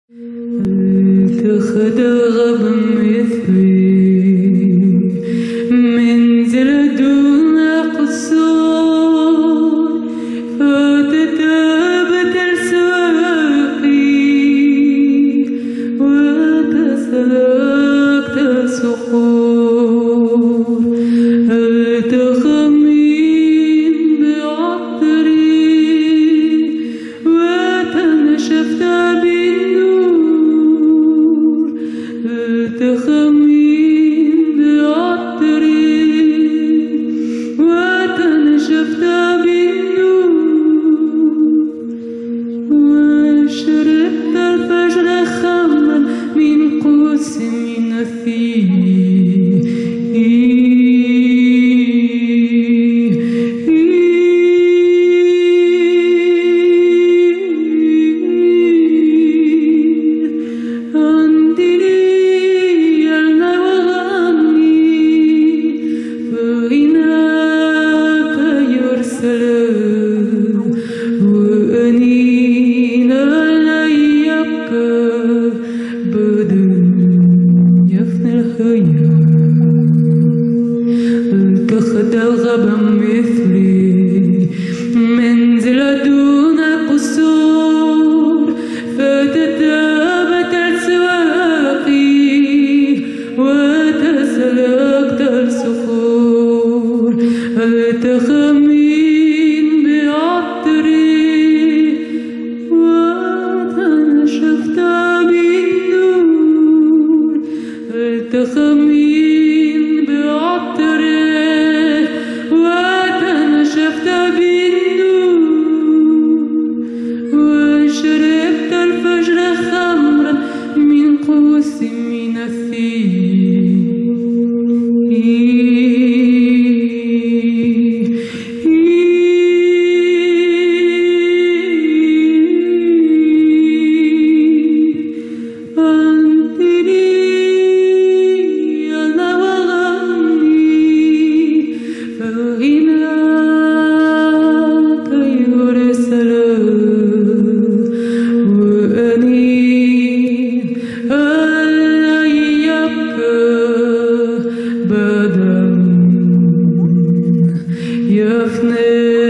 تخدغ بمثلي منزل دون قصور فتتابت الساقي وتسلكت الصخور هل تخمين بعطري وتنشفت تخمين بعطري وتنشفت بالنور وشربت الفجر خمرا من قوس من الثيب وأنين عليك بدن يفنى الخيال تخدغ بمثلي منزل دون قصور فتتابت السواقي وتسلكت الصخور هل تخمين بعطري وتنشفت بالنور هل تخمين بعطري وتنشفت بالنور وشربت الفجر خمرا من قوس من الثيب فإنك يرسل وأنين عليك بدن يفنى